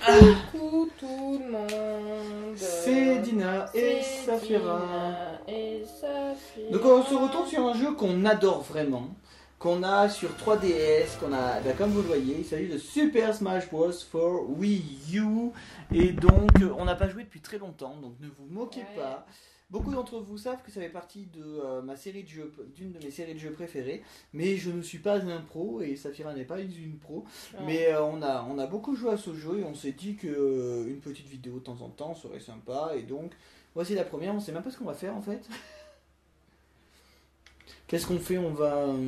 Coucou tout le monde. C'est Dina et C'est Saphira. Dina et Saphira. Donc on se retrouve sur un jeu qu'on adore vraiment, qu'on a sur 3DS, qu'on a, comme vous le voyez, il s'agit de Super Smash Bros for Wii U. Et donc on n'a pas joué depuis très longtemps, donc ne vous moquez pas. Beaucoup d'entre vous savent que ça fait partie de ma série de jeux, d'une de mes séries de jeux préférées, mais je ne suis pas un pro et Saphira n'est pas une pro. Non. Mais on a beaucoup joué à ce jeu et on s'est dit que une petite vidéo de temps en temps serait sympa. Et donc voici la première. On sait même pas ce qu'on va faire en fait. Qu'est-ce qu'on fait? On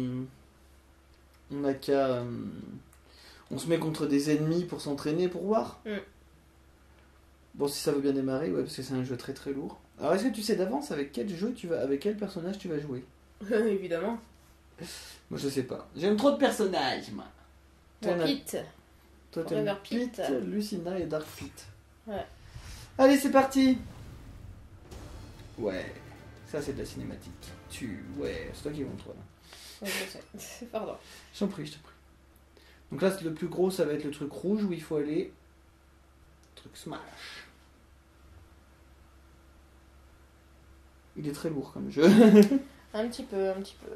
a qu'à, on se met contre des ennemis pour s'entraîner, pour voir. Bon, si ça veut bien démarrer, ouais, parce que c'est un jeu très très lourd. Alors, est-ce que tu sais d'avance avec quel jeu avec quel personnage tu vas jouer? Évidemment. Moi, je sais pas. J'aime trop de personnages, moi. Bon, Pete. Toi, t'aimes Forever Pete, Pete. Lucina et Dark Pete. Ouais. Allez, c'est parti. Ouais, ça c'est de la cinématique. Ouais, c'est toi qui montre là. Ouais, je sais. Pardon. Je t'en prie. Donc là, le plus gros, ça va être le truc rouge où il faut aller. Truc smash. Il est très lourd comme jeu. Un petit peu.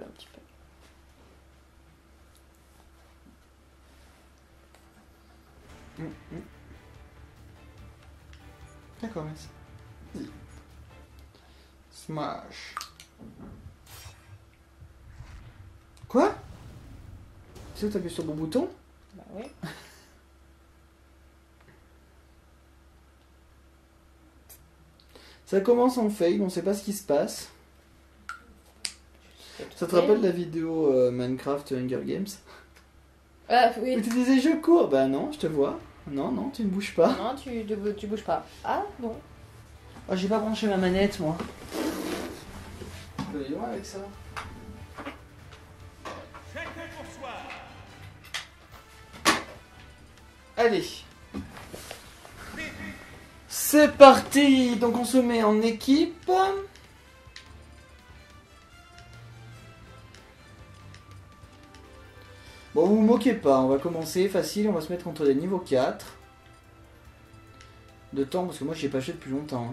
D'accord, merci. Smash. Quoi? Tu sais où t'appuies sur mon bouton? Bah oui. Ça commence en fail, on sait pas ce qui se passe. Ça te rappelle la vidéo Minecraft Hunger Games? Ah oui. Mais tu disais je cours? Bah non, je te vois. Non, tu ne bouges pas. Non, tu bouges pas. Ah bon. Ah, j'ai pas branché ma manette, moi. Voyons avec ça. Allez. C'est parti. Donc on se met en équipe. Bon, vous vous moquez pas, on va commencer facile, on va se mettre contre les niveaux 4. De temps, parce que moi j'ai pas joué depuis longtemps.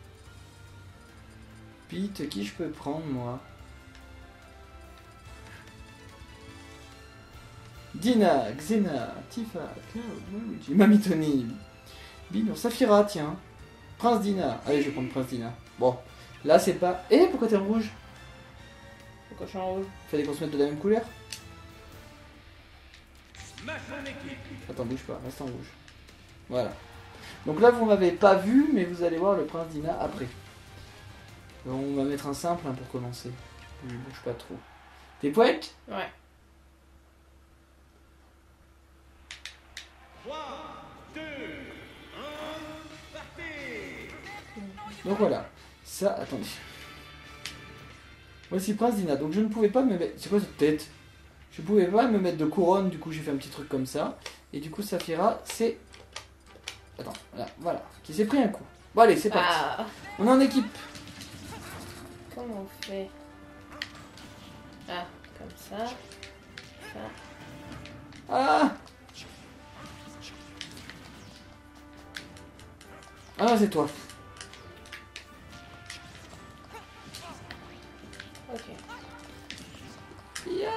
Pete, qui je peux prendre moi? Dina, Xena, Tifa, Cloud, Luigi, Mamitoni, Bino, Saphira, tiens. Prince Dina. Allez, je vais prendre Prince Dina. Bon, là c'est pas... Eh, pourquoi t'es en rouge? Pourquoi je suis en rouge? Fallait qu'on se mette de la même couleur. Attends, bouge pas, reste en rouge. Voilà. Donc là, vous m'avez pas vu, mais vous allez voir le Prince Dina après. On va mettre un simple pour commencer. Je bouge pas trop. T'es prête? Ouais. 3, 2, 1, partez! Donc voilà. Ça, attendez. Voici Prince Dina. Donc je ne pouvais pas me mettre... C'est quoi cette tête? Je pouvais pas me mettre de couronne, du coup j'ai fait un petit truc comme ça. Et du coup Saphira, c'est... Attends, voilà. Qui s'est pris un coup. Bon allez, c'est parti. Ah. On est en équipe. Comment on fait? Ah, comme ça. Ça. Ah! Ah, c'est toi. Ok. Yeah.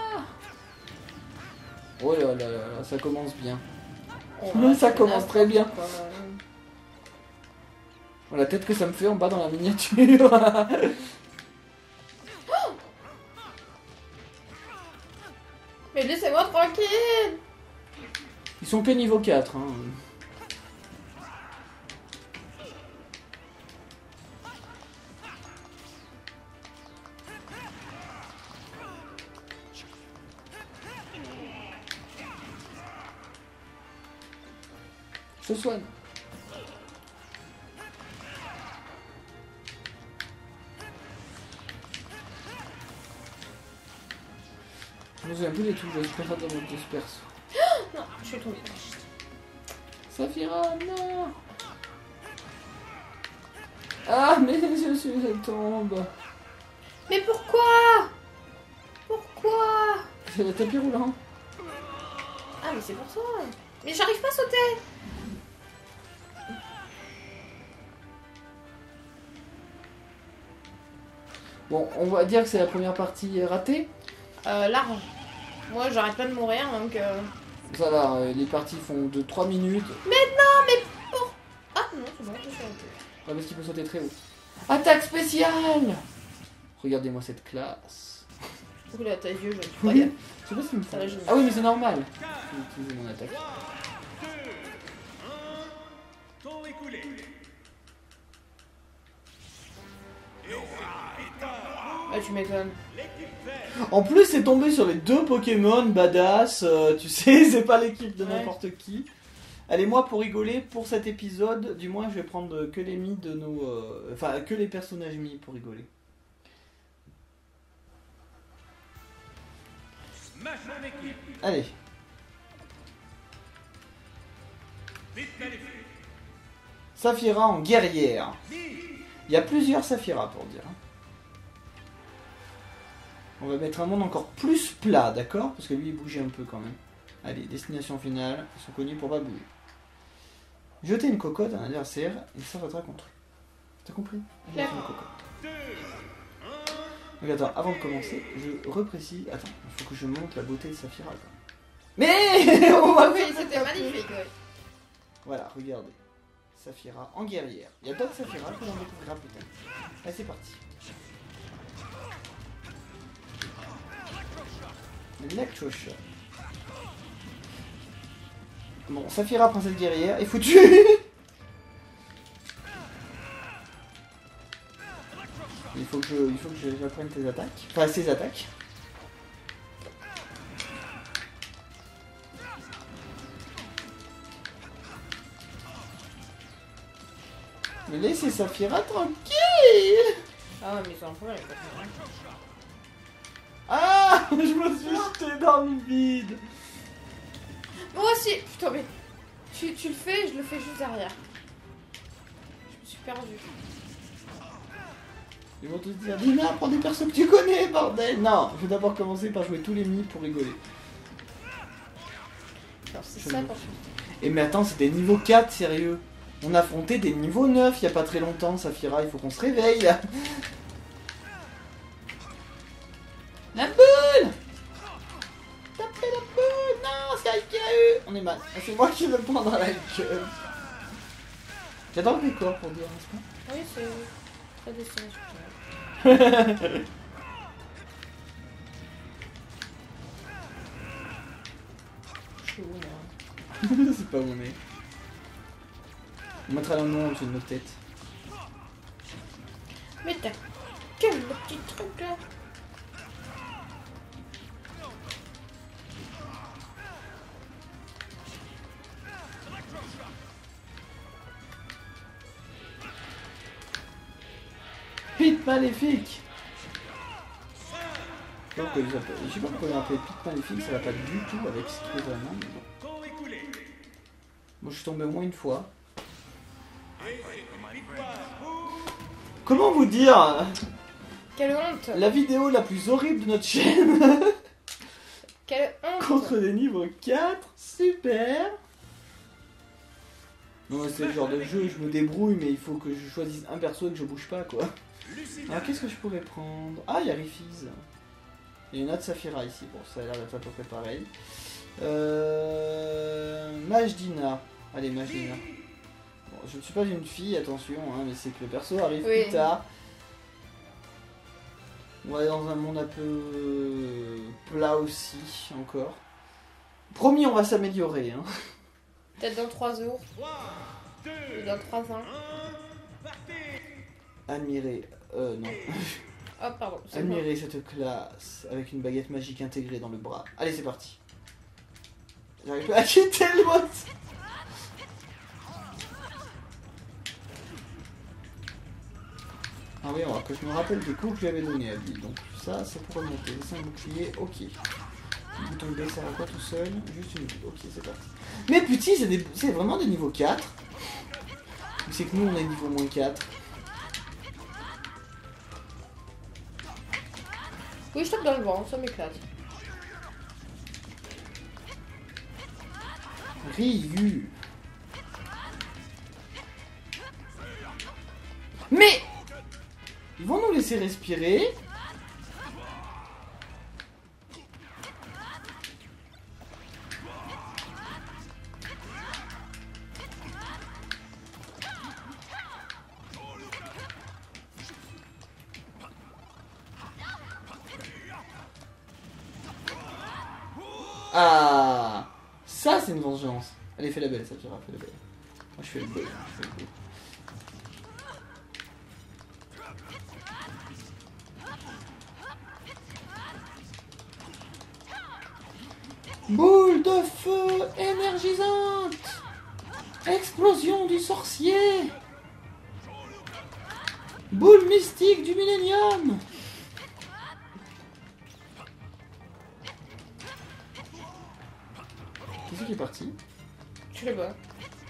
Oh là là là là, ça commence bien. Oh, Ça commence très bien. quoi. Oh, la tête que ça me fait en bas dans la miniature. Mais laissez-moi tranquille. Ils sont que niveau 4. Hein. Je soigne. Je me souviens plus des touches, je préfère dans mon perso. Non, je suis tombée. Saphira, non! Ah, mais je tombe. Mais pourquoi? Pourquoi? C'est le tapis roulant. Ah, mais c'est pour ça. Mais j'arrive pas à sauter. Bon, on va dire que c'est la première partie ratée. Large. Moi, j'arrête pas de mourir, donc... Ça va, les parties font de 3 minutes. Ah non, c'est bon, je suis arrêté. Ouais, parce qu'il peut sauter très haut. Attaque spéciale. Regardez-moi cette classe. Ouh là, tes yeux, je suis Oui. pas gaffe. Je sais pas ce qu'il me Ça va, fait. je- Ah oui, mais c'est normal. Je vais utiliser mon attaque. 2, 1, temps écoulé. Ah, tu m'étonnes. L'équipe verte. En plus, c'est tombé sur les deux Pokémon badass. Tu sais, c'est pas l'équipe de Ouais. n'importe qui. Allez, moi, pour rigoler, pour cet épisode, du moins, je vais prendre que les mi de nos. Enfin, que les personnages mi pour rigoler. Smash en équipe. Allez. Vite maléfique. Saphira en guerrière. Ni. Il y a plusieurs Saphira pour dire. On va mettre un monde encore plus plat, d'accord? Parce que lui, il bougeait un peu quand même. Allez, destination finale. Ils sont connus pour pas bouger. Jeter une cocotte à un adversaire, il s'arrêtera contre lui. T'as compris? Jeter une cocotte. 2, 1. Donc attends, avant de commencer, je reprécise. Attends, il faut que je montre la beauté de Saphira. Quand même. Mais on va Oui, faire. c'était magnifique, ouais. Voilà, regardez. Saphira en guerrière. Il y a d'autres Saphira que l'on découvrira peut-être. Allez, c'est parti. Electroshot. Bon, Saphira, princesse guerrière, est foutue. Il faut que j'apprenne tes attaques. Enfin, ses attaques. Mais laissez Saphira tranquille. Ah ouais, mais c'est un problème. quoi. Ah, je me suis jeté dans le vide. Moi aussi. Putain, mais... Tu le fais, je le fais juste derrière. Je me suis perdue. Ils vont te dire, Dina, prends des persos que tu connais, bordel. Non, je vais d'abord commencer par jouer tous les mi pour rigoler. Alors, c'est Je ça me- quand Et mais attends, c'est des niveaux 4, sérieux. On a affronté des niveaux 9 il y a pas très longtemps, Saphira, il faut qu'on se réveille là. La boule. Tapez la boule. Non, c'est Aikaeu. On est mal. Ah, c'est moi qui vais le prendre à la gueule. J'adore le décor pour dire, n'est-ce pas? Oui, c'est très destination. Je suis où, moi? C'est pas mon nez. On mettra le nom au-dessus de nos têtes. Mais t'as quel petit truc là? Pit maléfique. Je sais pas pourquoi il a appelé Pit maléfique, ça va pas du tout avec ce qu'il est vraiment. Mais bon. Temps écoulé. Moi je suis tombé au moins une fois. Et victoire pour Comment vous dire? Quelle honte! La vidéo la plus horrible de notre chaîne Quelle honte! contre des niveaux 4, super. Non mais c'est le genre de jeu, je me débrouille mais il faut que je choisisse un perso et que je bouge pas quoi. Lucina. Alors qu'est-ce que je pourrais prendre? Ah il y a Rifiz. Il y a une autre Saphira ici, bon ça a l'air d'être à peu près pareil. Majdina. Allez Majdina. Bon, je ne suis pas une fille, attention, hein, mais c'est que le perso arrive Oui. plus tard. On va aller dans un monde un peu plat aussi, encore. Promis, on va s'améliorer. Hein. Peut-être dans 3 jours, 3, 2, ou dans 3 ans. 1. Partez. Admirer. Non. Oh, pardon. c'est moi. Admirer cette classe avec une baguette magique intégrée dans le bras. Allez, c'est parti. J'arrive pas à quitter le mode. Ah oui, alors que je me rappelle des coups que j'avais donnés à lui. Donc ça, c'est pour remonter. C'est un bouclier, ok. Le bouton B sert à quoi tout seul? Juste une bulle, ok, c'est parti. Mais putain, c'est vraiment des niveaux 4. C'est que nous, on est niveau moins 4. Oui, je tape dans le vent, ça m'éclate. Ryu. Mais vont nous laisser respirer. Ah, ça c'est une vengeance. Allez, fais la belle, Saphira, fais la belle. Moi je fais le beau, je fais le beau. Boule de feu énergisante. Explosion du sorcier. Boule mystique du millénium. Qui c'est qui est parti? Je sais pas.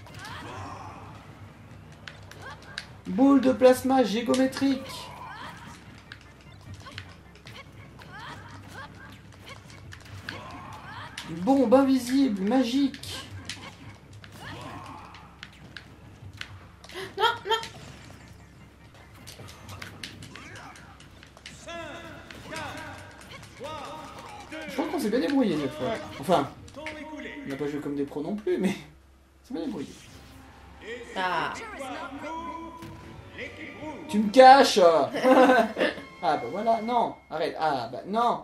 Boule de plasma géométrique. Bombe invisible, magique. Non, non. Je crois qu'on s'est bien débrouillé cette fois. Ouais. Enfin, Temps écoulé. on n'a pas joué comme des pros non plus, mais c'est bien débrouillé. Ah. L'équipe rouge. Tu me caches. Ah bah voilà, non, arrête. Ah bah non.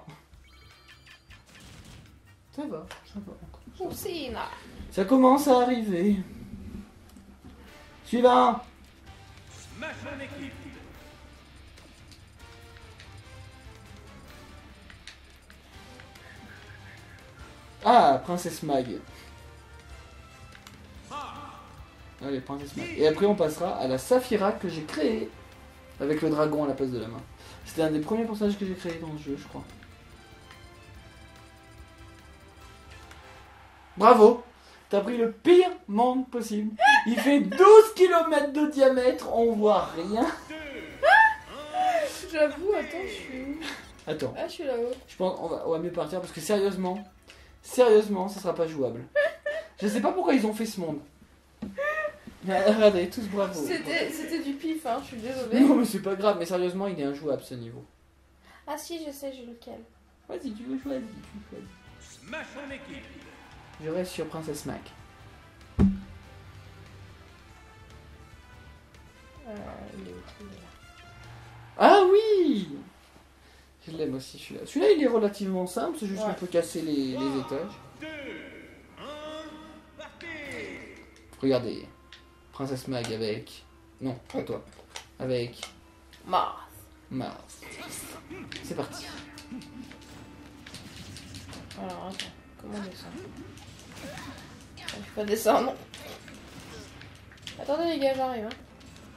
Ça va, ça va. Oupsina. Ça commence à arriver. Suivant. Smash en équipe. Ah, Princesse Mag. Allez, Princesse Mag. Et après, on passera à la Saphira que j'ai créée. Avec le dragon à la place de la main. C'était un des premiers personnages que j'ai créé dans le jeu, je crois. Bravo! T'as pris le pire monde possible. Il fait 12 km de diamètre, on voit rien. J'avoue, attends, je suis. Attends, Ah, je suis là-haut. je pense on va mieux partir parce que sérieusement, ça sera pas jouable. Je sais pas pourquoi ils ont fait ce monde. Regardez, tous bravo. C'était du pif, hein, je suis désolée. Non mais c'est pas grave, mais sérieusement il est injouable ce niveau. Ah si, je sais, j'ai lequel. Vas-y, tu veux choisir, tu choisis. Smash en équipe. Je reste sur Princesse Mac. Il est où, là? Ah oui! Je l'aime aussi celui-là. Celui-là il est relativement simple, c'est juste Ouais. qu'on peut casser les étages. 2, 1, partez. Regardez, Princesse Mag avec... Non, pas toi. Avec Mars. Mars. C'est parti. Alors, attends, comment on descend? Je peux pas descendre, non. Attendez les gars, j'arrive, hein.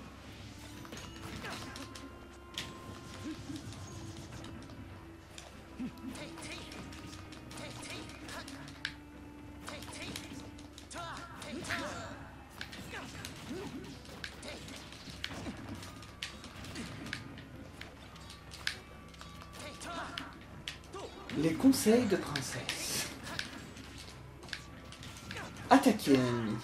Les conseils de princesse. Attaquer l'ennemi.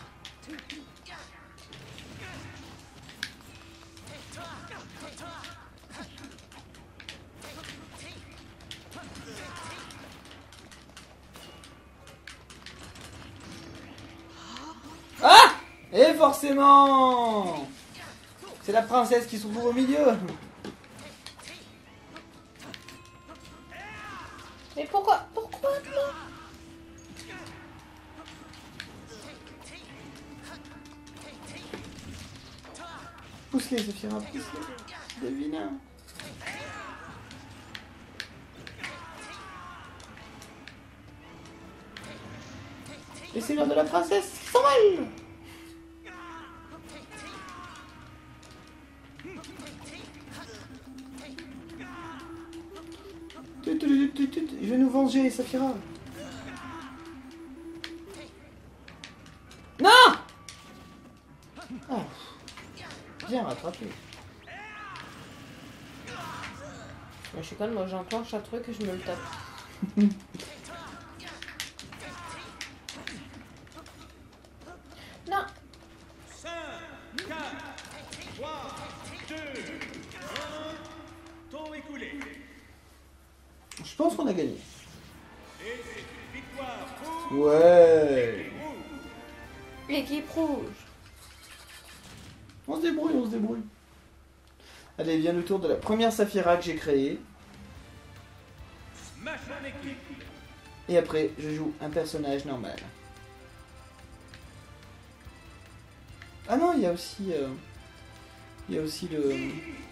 Ah! Et forcément! C'est la princesse qui se trouve au milieu. Mais pourquoi non? Pousse-les, Saphira, pousse-les. Des vilains. Les seigneurs de la princesse sont mal. Je vais nous venger, Saphira. Non! Ah. Bien rattrapé. Mais je suis calme, moi j'enclenche un truc et je me le tape. Non! 5, 4, 3, 2, 1, Bouton écoulé. Je pense qu'on a gagné. Et c'est une victoire pour Ouais. l'équipe rouge. L'équipe rouge. On se débrouille, on se débrouille. Allez, vient le tour de la première Saphira que j'ai créée. Smash en équipe. Et après, je joue un personnage normal. Ah non, il y a aussi le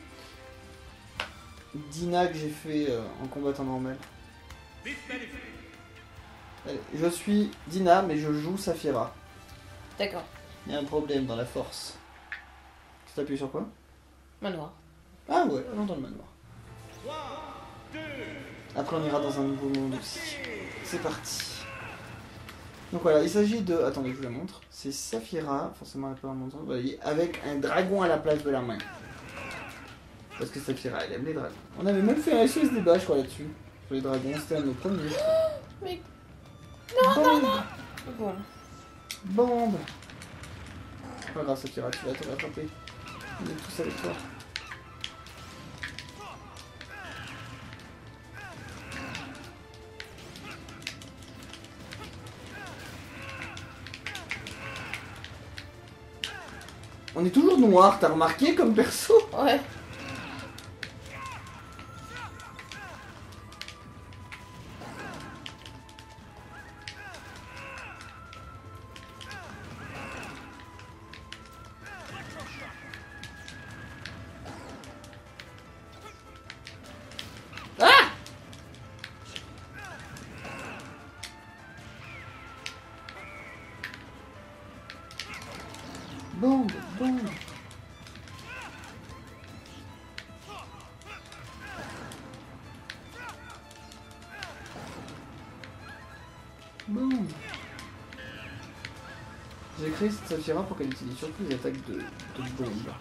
Dina que j'ai fait en combattant normal. Disqualifié. Allez, je suis Dina, mais je joue Saphira. D'accord. Il y a un problème dans la force. Tu t'appuies sur quoi? Manoir. Ah ouais, allons dans le manoir. 3, 2, Après, on ira dans un nouveau monde aussi. C'est parti. Donc voilà, il s'agit de... Attendez, je vous la montre. C'est Saphira, forcément elle peut en montant, vous voyez, avec un dragon à la place de la main. Parce que Saphira, elle aime les dragons. On avait même fait un SOS débat, je crois, là-dessus. Sur les dragons, c'était un de nos premiers. Mais Bombe. bon. Bombe. Pas grave, Saphira, tu vas te rattraper. On est tous avec toi. On est toujours noir, t'as remarqué comme perso? Ouais. Ah! Bombe, bombe. Bombe. J'ai créé cette Saphira pour qu'elle utilise surtout les attaques de bombe.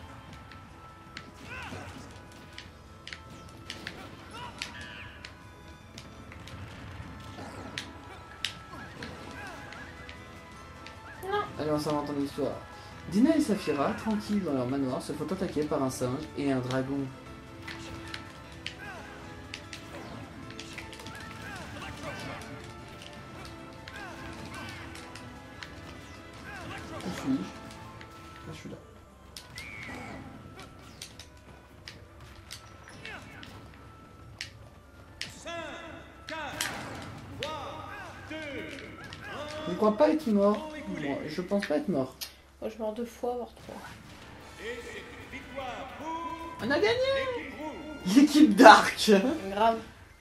Non. Allez, on s'invente une histoire. Dina et Saphira, tranquilles dans leur manoir, se font attaquer par un singe et un dragon. Où suis-je? Ah, je suis là. Je ne crois pas être mort. Moi, je pense pas être mort. Moi, je meurs 2 fois, voire 3. Et c'est une victoire pour On a gagné! l'équipe rouge. L'équipe Dark! Grave.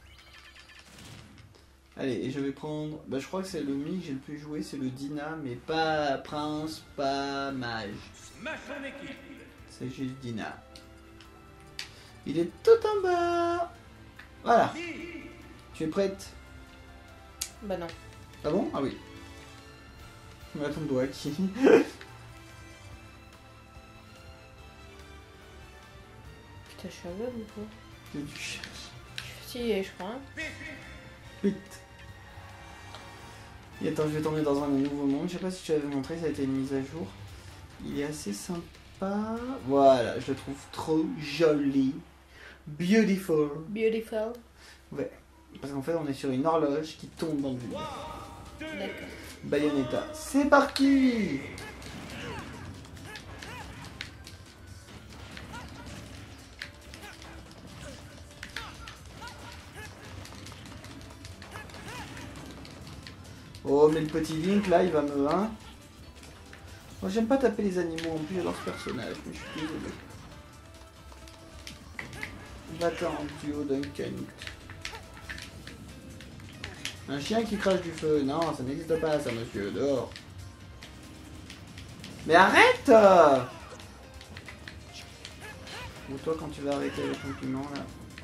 Allez, et je vais prendre... Bah, je crois que c'est le Mi que j'ai le plus joué, c'est le Dina, mais pas prince, pas mage. Smash en équipe. C'est juste Dina. Il est tout en bas. Voilà. Tu es prête? Bah non. Ah bon? Ah oui. Mais ton doigt qui... Putain, je suis aveugle ou quoi? Que tu cherches. Je suis fatiguée, je crois. Hein. Vite. Et attends, je vais t'emmener dans un nouveau monde. Je sais pas si je te l'avais montré, ça a été une mise à jour. Il est assez sympa. Voilà, je le trouve trop joli. Beautiful. Beautiful. Ouais. Parce qu'en fait, on est sur une horloge qui tombe dans le vide. D'accord. Bayonetta. C'est parti! Oh, mais le petit Link là, il va me. Hein? Moi, j'aime pas taper les animaux en plus, j'adore ce personnage, mais je suis désolé. Va-t'en, duo Duncan. Un chien qui crache du feu. Non, ça n'existe pas, ça, monsieur. Dehors. Mais arrête! Ou toi, quand tu vas arrêter les compliments, là.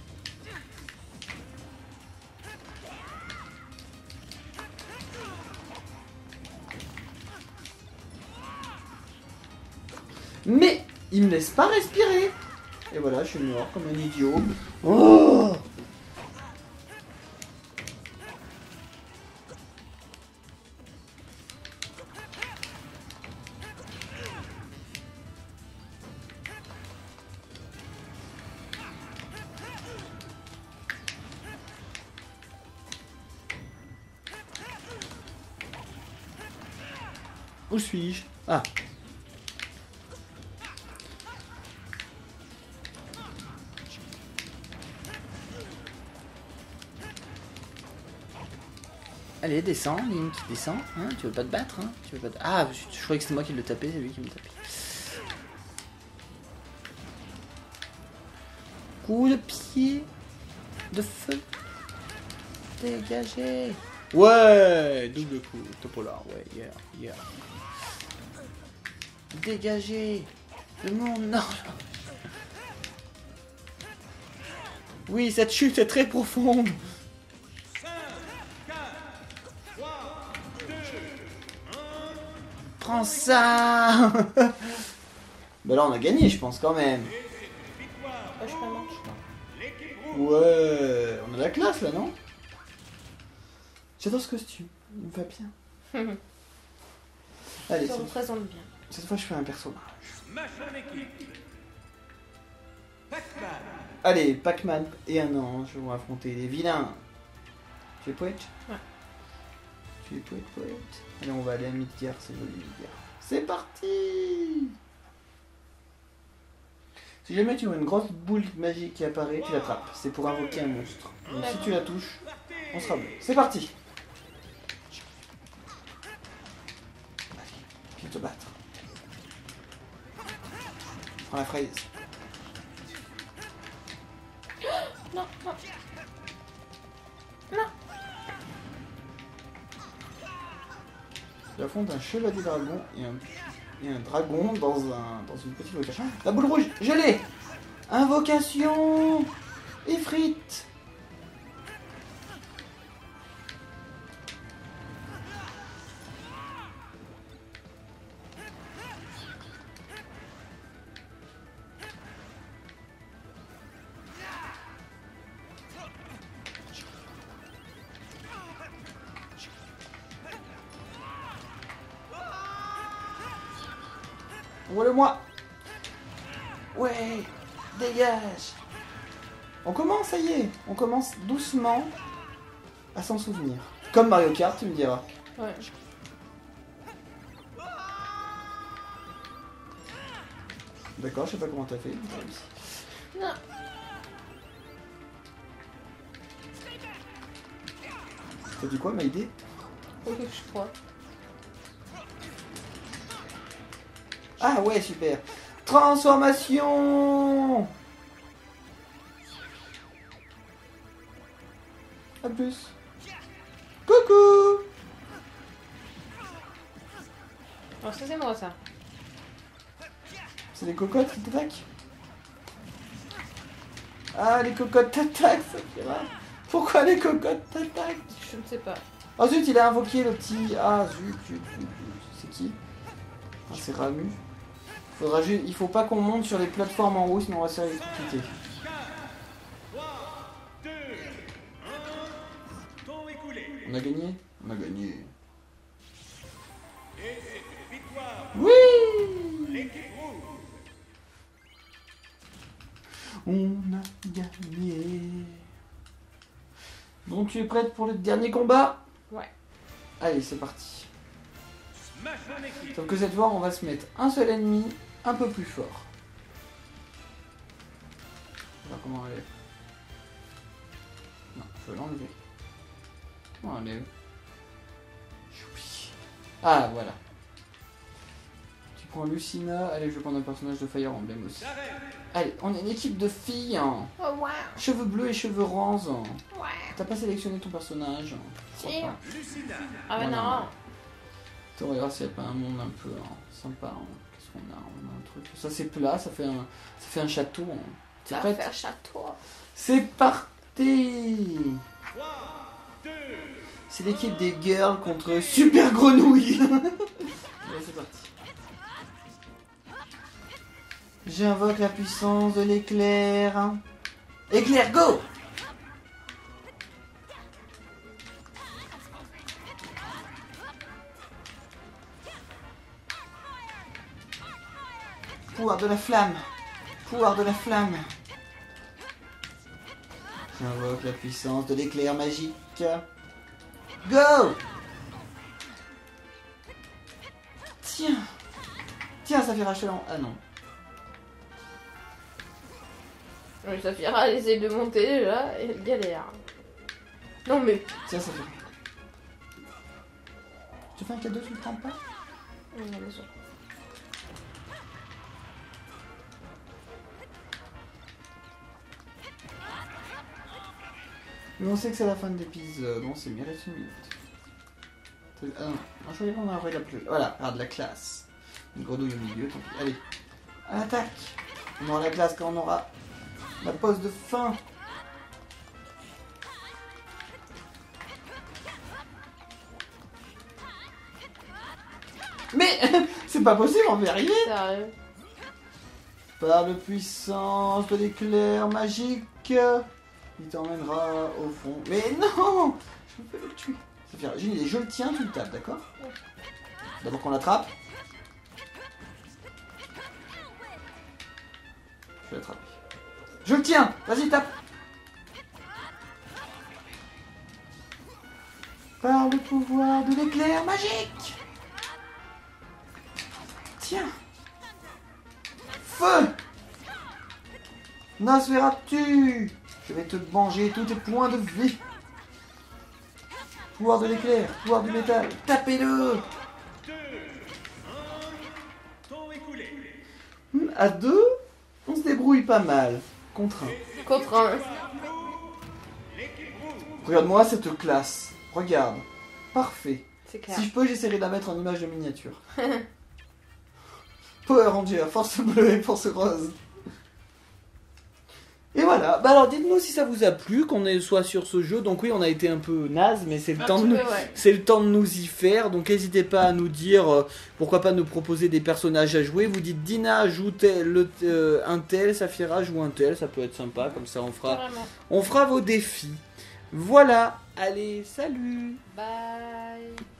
Mais il me laisse pas respirer. Et voilà, je suis mort comme un idiot. Oh! Où suis-je? Ah. Allez, descends, Link, descends. Hein, tu veux pas te battre, hein? Tu veux pas te... Ah, je croyais que c'était moi qui le tapais, c'est lui qui me tapait. Coup de pied. De feu. Dégagé. Ouais, double coup, Topolar, ouais, yeah. Dégagé. Le monde, non. Oui, cette chute est très profonde. Prends ça. Bah là on a gagné je pense quand même. Je fais un match. Ouais, on a la classe là non? J'adore ce costume, il me va bien. Allez, Ça représente bien. cette fois je fais un personnage. Smash ton équipe. Pac-Man. Allez, Pac-Man et un ange vont affronter les vilains. Tu es poète? Ouais. Tu es poète. Allez, on va aller à Midgard, c'est joli Midgard. C'est parti! Si jamais tu vois une grosse boule magique qui apparaît, tu l'attrapes. C'est pour invoquer un monstre. Donc si tu la touches, on sera bleu. C'est parti! Allez, viens te battre. Prends la fraise. Non. Il affronte un chevalier dragon et un dragon dans une petite voiture. Ah, la boule rouge, je l'ai! Invocation! Ifrit! Voilà-moi! Ouais! Dégage! On commence, ça y est! On commence doucement à s'en souvenir. Comme Mario Kart, tu me diras. Ouais. D'accord, je sais pas comment t'as fait. Non. T'as dit quoi, Maïdé? Oui, je crois. Ah ouais, super! Transformation! A plus! Coucou! Alors ça c'est moi ça. C'est les cocottes qui t'attaquent? Ah, les cocottes t'attaquent, ça fait mal. Pourquoi les cocottes t'attaquent? Je ne sais pas. Oh zut, il a invoqué le petit... Ah zut. C'est qui? Ah, c'est Ramu. Il faut pas qu'on monte sur les plateformes en haut, sinon on va se faire électrocuter. 3, 2, 1. Temps écoulé. On a gagné? On a gagné. Et c'est une victoire. Oui! L'équipe rouge. On a gagné. Donc tu es prête pour le dernier combat? Ouais. Allez, c'est parti. Smash ton équipe. Sauf que cette fois, on va se mettre un seul ennemi un peu plus fort. On va voir comment enlever. Non, je veux l'enlever. Comment on enlève? Ah, voilà. Tu prends Lucina. Allez, je vais prendre un personnage de Fire Emblem aussi. J'arrête. Allez, on est une équipe de filles. Hein. Oh wow. Cheveux bleus et cheveux roses. Ouais. T'as pas sélectionné ton personnage? Si. Crois pas. Lucina. Ah bah Voilà. non. Attends, regarde s'il n'y a pas un monde un peu sympa. Hein. Qu'est-ce qu'on a? On a un truc. Ça c'est plat, ça fait un château. Hein. T'es Ça prête? fait un château. C'est parti! 3, 2, C'est l'équipe des girls contre Super Grenouille. Allez, c'est parti. J'invoque la puissance de l'éclair. Éclair, go! Pouvoir de la flamme. Pouvoir de la flamme. J'invoque la puissance de l'éclair magique. Go! Tiens. Tiens, ça fait racheter en... Ah non. Oui, Saphira, elle essaie de monter déjà et elle galère. Non mais... Tiens, ça fait... Je te fais un cadeau, tu le prends pas? Non, bien sûr. Mais on sait que c'est la fin de l'épisode, on s'est mis à la minute. Ah non, je vais prendre après la plus. Voilà, regarde la classe. Une grenouille au milieu, tant pis. Allez, à l'attaque. On aura la classe quand on aura la pause de fin. Mais c'est pas possible, on va y arriver. Sérieux. Par le puissance de l'éclair magique, il t'emmènera au fond. Mais non, je peux le tuer. J'ai une idée, je le tiens, tu le tapes, d'accord? D'abord qu'on l'attrape. Je vais l'attraper. Je le tiens, vas-y, tape. Par le pouvoir de l'éclair magique. Tiens. Feu. Nosferatu. Je vais te manger tous tes points de vie. Pouvoir de l'éclair, pouvoir du métal, tapez-le. 2, 1, temps écoulé. À deux, on se débrouille pas mal. Contre un. Contre un. L'équipe rouge. Regarde-moi cette classe. Regarde. Parfait. C'est clair. Si je peux, j'essaierai de la mettre en image de miniature. Power Ranger, force bleue et force rose. Et voilà. Bah alors dites-nous si ça vous a plu qu'on soit sur ce jeu. Donc oui, on a été un peu naze, mais c'est le Un temps de petit nous... peu, ouais. C'est le temps de nous y faire, donc n'hésitez pas à nous dire, pourquoi pas nous proposer des personnages à jouer. Vous dites Dina joue un tel, Saphira joue un tel, ça peut être sympa, comme ça Carrément. on fera vos défis. Voilà, allez, salut. Bye.